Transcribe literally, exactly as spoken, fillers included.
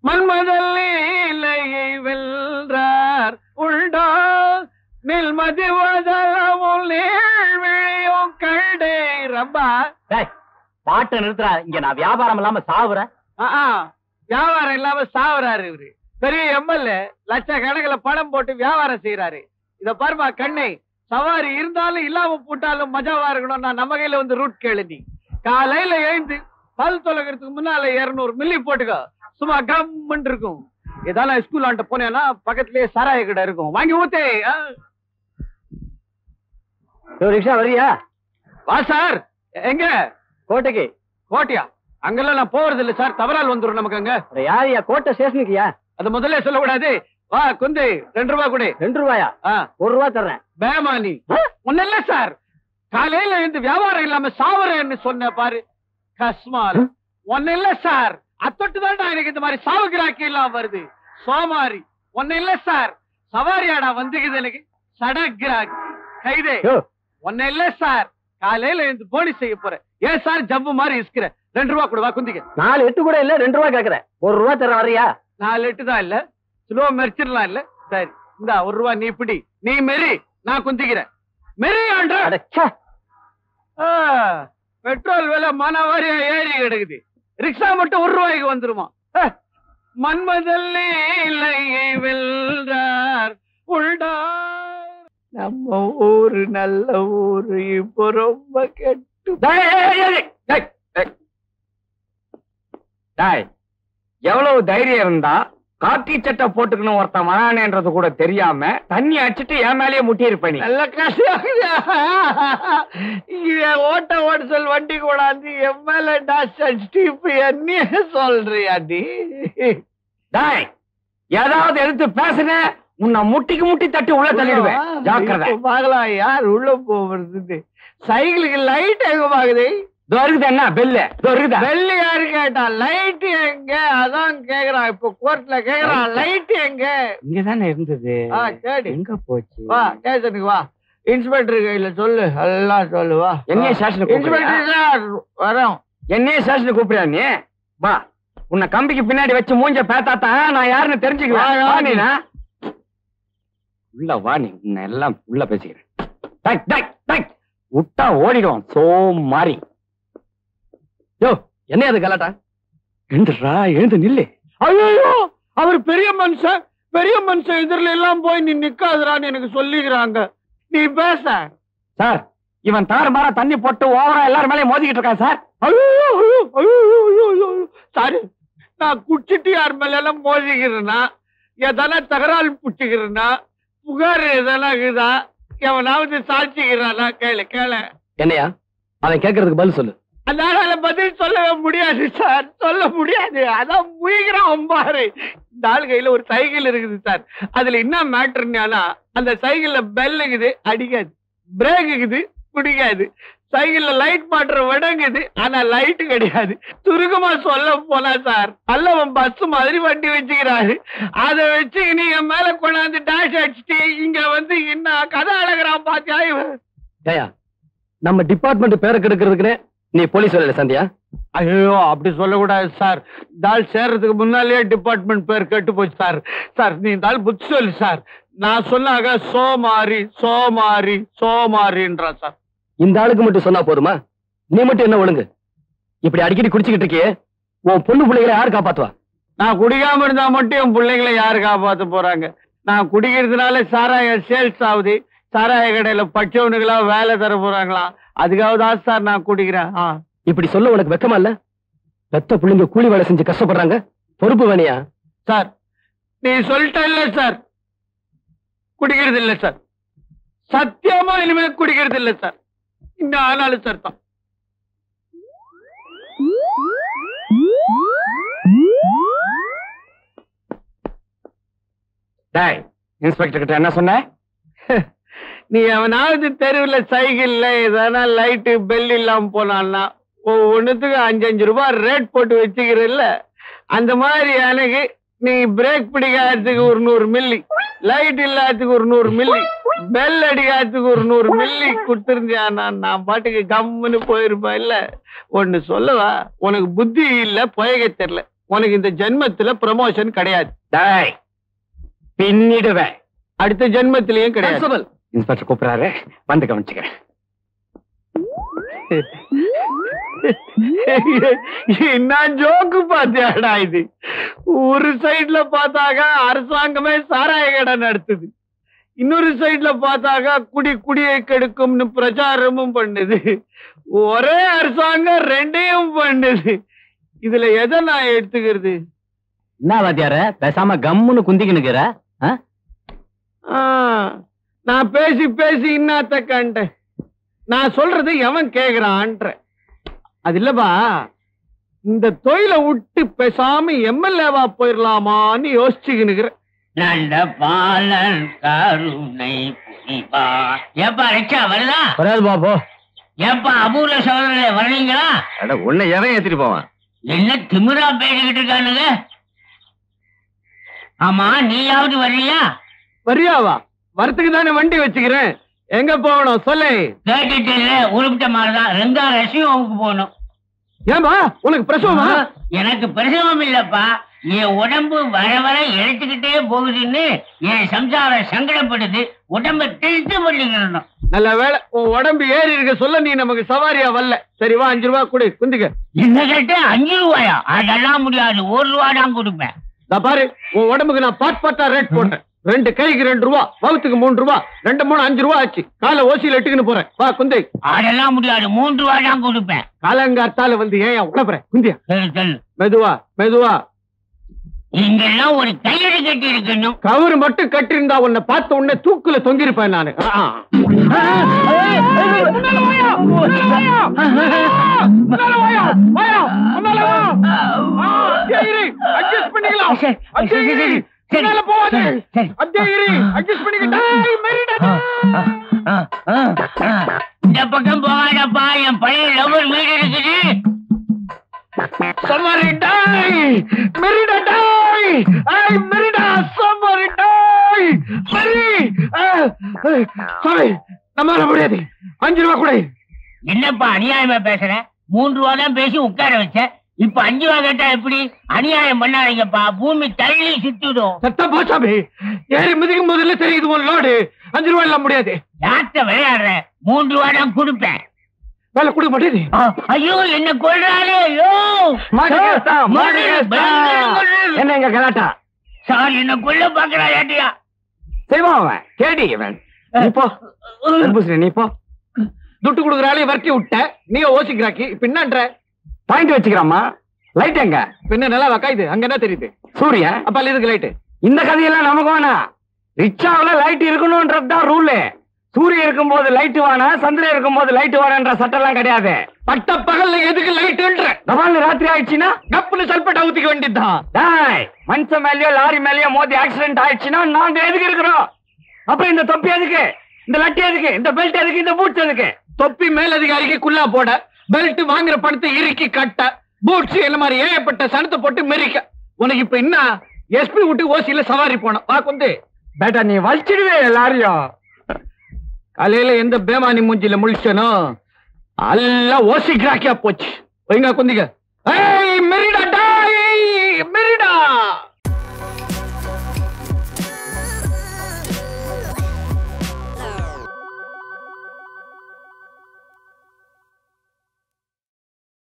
மன்மதல்லையை வெல்றார் உண்டோ நில்மதி வதலமும் நீழ்விழியும் கண்டே ரப்பா. பாட்டை நிறுத்துறா, இங்க நான் வியாபாரம் இல்லாம சாவுறேன். வியாபாரம் இல்லாம சாவுறாரு இவரு. பெரிய எம்எல்ஏ லட்சக்கணக்கில் பணம் போட்டு வியாபாரம் செய்யறாரு. இத பாருமா கண்ணை, சவாரி இருந்தாலும் இல்லாம போட்டாலும் மஜாவா இருக்கணும். நான் நம்ம கையில வந்து ரூட் கேளு. நீ காலையில எழுந்து பல் தொலைக்கிறதுக்கு முன்னால இருநூறு மில்லி போட்டுக்கோ, சும்மா கம்முன்னு இருக்கும். ஏதாவது ஸ்கூல் ஆண்ட போனேன்னா பக்கத்திலேயே சாராய கடை இருக்கும், வாங்கி ஊத்தே. ரிக்ஷா வரியா? வா சார். எங்க? கோட்டைக்கு. கோட்டையா? அங்கெல்லாம் நான் போறது இல்ல சார், தவறால் வந்துடும் நமக்கு. அங்க யாரியா? கோட்டை ஸ்டேஷனுக்குயா? அது முதல்ல சொல்லக்கூடாது. வா குந்து, ரெண்டு ரூபா கொடு. ரெண்டு ரூபாயா? ஒரு ரூபா தர்றேன். பேமானி ஒன்னும் இல்ல சார், காலையில இருந்து வியாபாரம் இல்லாம சாவரேன்னு சொன்ன பாரு. கஸ்மால் ஒன்னும் இல்ல சார், அத்தொட்டு தான் எனக்கு இந்த மாதிரி சாவு கிராக்கி எல்லாம் வருது. சோமாரி ஒன்னும் இல்ல சார், சவாரியாடா வந்துக்குது எனக்கு சட கிராக்கி கைதே. ஒன்னும் இல்ல சார், காலையில இருந்து போனி செய்ய போறேன். ஏன் சார் ஜம்பு மாதிரி இஸ்கிற? ரெண்டு ரூபா கொடுவா குந்திக்க. நாலு எட்டு கூட இல்ல, ரெண்டு ரூபா கேக்குறேன். ஒரு ரூபா தர வரையா? நாலு எட்டு தான் இல்ல, சுலோவா மெரிச்சிடலாம் இல்ல. சரி இந்த ஒரு ரூபா நீ பிடி, நீ மெரி, நான் குந்திக்கிறேன். மெரி ஆண்ட. பெட்ரோல் விலை மனவாரியா ஏறி கிடக்குது, ரிக்ஷா மட்டும் ஒரு ரூபாய்க்கு வந்துருமா? மன்மதல்லே இல்லையை வெல்றார் உள்டார். நம்ம ஊரு நல்ல ஊரு, இப்போ ரொம்ப கெட்டு. எவ்வளவு தைரியம் இருந்தா காக்கி சட்டை போட்டுக்கணும் ஒருத்தன் வரானேன்றது கூட தெரியாம தண்ணி அடிச்சுட்டு என் மேலேயே முட்டி இருப்பேன். நல்ல கஷ்டம். ஓட்ட ஓட்ட சொல் வண்டி கூடாது, என் மேல டாஸ் அடிச்சுட்டு இப்ப என்ன சொல்றியா நீ? ஏதாவது எடுத்து பேசுன உன்னை முட்டிக்கு முட்டி தட்டி உள்ள தள்ளிடுவேன், ஜாக்கிரதை. பாக்கலாம் யார் உள்ள போறது? சைக்கிளுக்கு லைட் எங்க பாக்குது? என்ன பெல்லு பெல்லு யாரு கேட்டா? லைட் எங்க? அதான் கேக்குறான், இப்ப கோர்ட்ல கேக்குறான். லைட் எங்க? இங்கதானே இருந்தது, கேடு எங்க போச்சு? வா ஸ்டேஷனுக்கு வா, இன்ஸ்பெக்டர் கையில சொல்லு, எல்லாம் சொல்லு. வா என்ன ஸ்டேஷனுக்கு? இன்ஸ்பெக்டர் வரோம். என்ன ஸ்டேஷனுக்கு கூப்பிடுறா நீ? வா, உன்னை கம்பிக்கு பின்னாடி வச்சு மூஞ்ச பேத்தாத்தான் நான் யாருன்னு தெரிஞ்சுக்குவேன். உள்ள வா, நீ உன்னை எல்லாம் உள்ள பேசிக்கிறேன். விட்டா ஓடிடும் சோம் மாறி. யோ என்ன அது கலாட்டா? எழுந்துடுறா, எழுந்து நில்லு. ஐயோ அவர் பெரிய மனுஷன், பெரிய மனுஷன் எதிரில எல்லாம் போய் நீ நிக்காதுறான்னு எனக்கு சொல்லிக்கிறாங்க. நீ பேச சார். இவன் தாறு மாறா தண்ணி போட்டு ஓவரா எல்லாரும் மேலே மோதிக்கிட்டு இருக்கான் சார். சாரி, நான் குடிச்சிட்டு யார் மேல எல்லாம் மோதிக்கிறேன்னா, எதனா தகராறு புடிச்சுக்கிறேன்னா, புகார் எதனா இருக்குதா, எவனாவது சாட்சிக்கிறானா? கேளு கேளு. என்னையா அவன் கேட்கறதுக்கு பதில் சொல்லு. அதனால பதில் சொல்லவே முடியாது சார், சொல்ல முடியாது. அதான் முயகிறான் பாரு. இந்த ஆள் கையில ஒரு சைக்கிள் இருக்குது சார், அதுல என்ன மேட்டர்னா, அந்த சைக்கிள்ல பெல் இருக்குது அடிக்காது, பிரேக் இருக்குது பிடிக்காது, சைக்கிள்ல லைட் மாட்டுற விடங்குது ஆனா லைட் கிடையாது. சுருக்கமா சொல்ல போனா சார், அல்லவன் பஸ் மாதிரி வண்டி வச்சுக்கிறாரு, அதை வச்சு நீங்க மேல கொண்டாந்து டாஷ் அடிச்சுட்டு இங்க வந்து என்ன கதை அழகிறான் பாத்தியா இவன்? நம்ம டிபார்ட்மெண்ட் பேரை கெடுக்கிறதுக்குன்னு நீ போலீஸ் வேலையில சந்தியா? ஐயோ அப்படி சொல்லக்கூடாது சார், தாள் சேர்றதுக்கு முன்னாலேயே டிபார்ட்மெண்ட் பேர் கெட்டு போச்சு சார். சார் நீ தாள் புத்தி சொல்லு சார். நான் சொன்னாங்க சோமாரி சோமாரி சோமாரின்றா சார். இந்த ஆளுக்கு மட்டும் சொன்னா போதுமா? நீ மட்டும் என்ன ஒழுங்கு? இப்படி அடிக்கடி குடிச்சுக்கிட்டு இருக்கியே, உன் பொண்ணு பிள்ளைகளை யாரு காப்பாத்துவா? நான் குடிக்காம இருந்தா மட்டும் என் பிள்ளைங்களை யாரு காப்பாத்த போறாங்க? நான் குடிக்கிறதுனால சாராய சேல்ஸ் ஆகுது, சாராய கடையில பச்சவனுங்களா வேலை தர போறாங்களா, அதுக்காகதான் சார் நான் குடிக்கிறேன். இப்படி சொல்ல உனக்கு வெக்கமா இல்ல? பெத்த பிள்ளைங்க கூலி வேலை செஞ்சு கஷ்டப்படுறாங்க, பொறுப்பு வேணையா? சார் நீ சொல்லிட்ட இல்ல சார், குடிக்கிறது இல்ல சார், சத்தியமா இனிமே குடிக்கிறது இல்ல சார். இந்த ஆனாலும் சார் தான். இன்ஸ்பெக்டர் கிட்ட என்ன சொன்ன? நீ அவனாவது தெருவில் சைக்கிள்ல எதனா லைட்டு பெல் இல்லாம போனான்னா ஒவ்வொன்னுத்துக்கு அஞ்சு அஞ்சு ரூபாய் ரேட் போட்டு வச்சுக்கிறல்ல, அந்த மாதிரி எனக்கு நீ பிரேக் பிடிக்காததுக்கு ஒரு நூறு மில்லி, லைட் இல்லாததுக்கு ஒரு நூறு மில்லி, பெல் அடிக்காததுக்கு ஒரு நூறு மில்லி கொடுத்துருந்தியானா நான் பாட்டுக்கு கம்முன்னு போயிருப்பேன். இல்ல ஒன்னு சொல்லவா, உனக்கு புத்தி இல்ல, புயக தெரியல. உனக்கு இந்த ஜென்மத்துல ப்ரமோஷன் கிடையாது. டேய் பின்னிடுவேன். அடுத்த ஜென்மத்திலயும் கிடையாது. இன்ஸ்பெக்டர் கூப்பிடுறாரு, வந்து கவனிச்சுக்கிறேன். என்ன ஜோக்கு பாத்தியாடா இது? ஒரு சைட்ல பார்த்தாக்க அரசாங்கமே சாராய கடை நடத்துது, இன்னொரு சைட்ல பார்த்தாக்க குடி குடியை கெடுக்கும்னு பிரச்சாரமும் பண்ணுது. ஒரே அரசாங்கம் ரெண்டையும் பண்ணுது. இதுல எதை நான் எடுத்துக்கிறது? என்ன வாத்தியார பேசாம கம்முன்னு குந்திக்கினுக்கிற? நான் பேசி பேசி இன்னாத்த கண்டேன். நான் சொல்றது எவன் கேக்குறான்ற அது இல்லப்பா. இந்த தொழில விட்டு பேசாம எம்எல்ஏவா போயிடலாமான்னு யோசிச்சுக்கினுக்கிறேன். நல்ல பாலன் கருணை புரிவா. ஏப்பா ரிக்ஷா வருதா? வராது பாபோ. ஏப்பா அபூர்வ சோதரே வர்றீங்களா? உன்னை எவன் ஏத்திட்டு போவான்? என்ன திமிரா பேசிக்கிட்டு இருக்கானுங்க? ஆமா நீயாவது வர்றியா? வரியாவா? வரத்துக்கு தானே வண்டி வச்சுக்கிறேன். எங்க போகணும் சொல்லு. கேட்டுட்டு உருப்பிட்ட மாதிரிதான் ரெங்கா ரசிகமுக்கு போகணும். ஏமா உனக்கு பிரசவமா? எனக்கு பிரசவம் இல்லப்பா, என் உடம்பு வர வர இழைச்சுக்கிட்டே போகுதுன்னு என் சம்சாரம் சங்கடப்படுது. உடம்ப திருத்து பண்ணிக்கணும். நல்ல வேலை உன் உடம்பு ஏறி இருக்க சொல்ல நீ நமக்கு சவாரியா வரல. சரிவா, அஞ்சு ரூபா கொடு குந்திக்க. என்ன கேட்ட? அஞ்சு ரூபாயா? அதெல்லாம் முடியாது, ஒரு ரூபா தான் கொடுப்பேன். பாரு உன் உடம்புக்கு நான் பாட் பாட்டா ரேட் போட்டேன். ரெண்டு கைக்கு ரெண்டு ரூபா, வகுத்துக்கு மூணு ரூபா, ரெண்டு மூணு அஞ்சு ரூபா ஆச்சு. காலை ஓசியில எட்டுக்குன்னு போறேன். வா குந்தை. அதெல்லாம் முடியாது, மூன்று ரூபா தான் கொடுப்பேன். காலங்காத்தால வந்து ஏன் உழப்புறேன்? குந்தியா சரி சரி மெதுவா மெதுவா. இங்கெல்லாம் ஒரு கையெழு கட்டி இருக்கணும். கவுரு மட்டும் கட்டிருந்தா உன்னை பார்த்த உடனே தூக்குல தொங்கிருப்பேன் நானு. இந்த பக்கம் போகாதப்பா, என் பழைய லவர் வீடு இருக்குது. Somebody die! Merida die! Hey, Merida! Somebody die! Meri! Sorry, நம்மால முடியாது. அஞ்சு ரூபா கூட. என்னப்பா அநியாயமா பேசுற? மூன்று ரூபா தான் பேசி உட்கார வச்ச, இப்ப அஞ்சு ரூபா கேட்டா எப்படி? அநியாயம் பண்ணாதீங்கப்பா, பூமி தள்ளி சுத்திடும். சத்தம் போச்சாமி, ஏறி மிதிக்கும் போதுல தெரியுது உன் லோடு. அஞ்சு ரூபா எல்லாம் முடியாது. யார்கிட்ட விளையாடுற? மூன்று ரூபா தான் கொடுப்பேன். வேலை கொடுக்க மாட்டேது. ஐயோ என்ன கொள்றாரு? ஐயோ என்ன எங்க கலாட்டா? சார் என்ன கொல்ல பாக்குறா ஏட்டியா? செய்வான் கேடி இவன். நீ போ நீ போ. துட்டு கொடுக்குறாலே வரட்டி விட்ட, நீ ஓசிக்கிறாக்கி இப்ப என்னன்ற? பாயிண்ட் வச்சுக்கிறாமா? லைட் எங்க? பின்ன நல்லா வக்காயுது, அங்க என்ன தெரியுது? சூரிய அப்ப இதுக்கு லைட்டு. இந்த கதையெல்லாம் நமக்கு வேணா. ரிக்ஷாவில லைட் இருக்கணும்ன்றதுதான் ரூலு. சூரிய இருக்கும் போது லைட் வானா, சந்திரன் இருக்கும் போது லைட் வானன்ற சட்டம் எல்லாம் கிடையாது. பட்ட பகல்ல எதுக்கு லைட்டுன்ற? தபால் ராத்திரி ஆயிடுச்சுன்னா கப்புல சல்பேட் ஊத்திக்க வேண்டியதுதான். மனுஷன் மேலயோ லாரி மேலயோ மோதி ஆக்சிடென்ட் ஆயிடுச்சுன்னா நாங்க எதுக்கு இருக்கிறோம்? அப்புறம் இந்த தொப்பி எதுக்கு? இந்த லட்டி எதுக்கு? இந்த பெல்ட் எதுக்கு? இந்த பூட்ஸ் எதுக்கு? தொப்பி மேல் அதிகாரிக்கு குள்ளா போட, பெல்ட் வாங்குற பணத்தை இறுக்கி கட்ட, பூட்ஸ் என்ன மாதிரி ஏகப்பட்ட சனத்தை போட்டு மெரிக்க. உனக்கு இப்ப என்ன? எஸ்பி விட்டு ஓசியில சவாரி போனோம். வா குந்து. பேட்டா நீ வலிச்சிடுவே எல்லாரையும். காலையில எந்த பேமானி மூஞ்சில முழிச்சனோ எல்லாம் ஓசி கிராக்கியா போச்சு. வைங்க குந்திங்க. ஏய் மெரிடா டாய் மெரிடா.